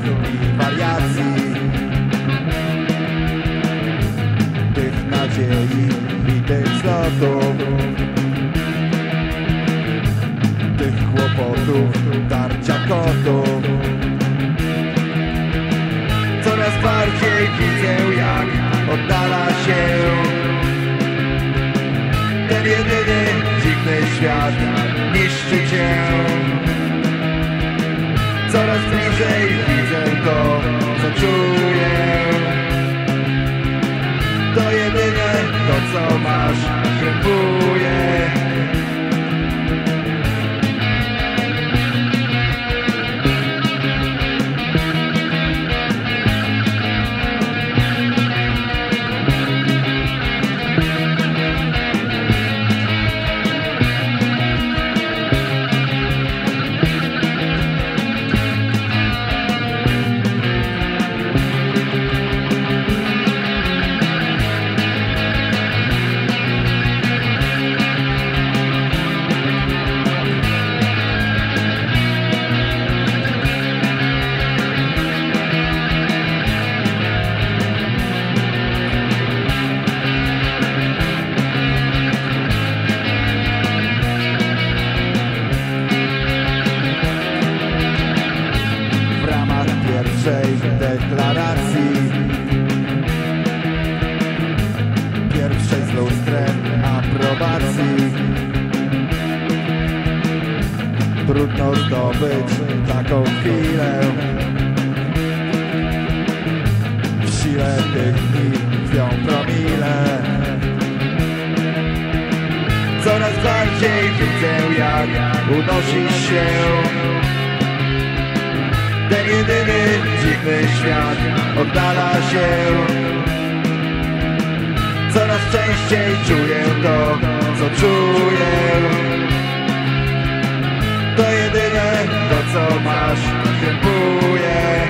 i wariacji, tych nadziei i tych wzlotów, tych kłopotów, tarcia kotów. Coraz bardziej widzę, jak oddala się ten jedyny dziwny świat, niszczy cię. Coraz bliżej widzę to, co czuję. To jedyne, to co masz, krępuje. Pierwszej deklaracji, pierwszej z lustrem aprobacji, trudno zdobyć taką chwilę. W sile tych dni tkwią promile. Coraz bardziej widzę, jak unosi się ten jedyny dziwny świat, oddala się. Coraz częściej czuję to, co czuję. To jedyne, to co masz, krępuje.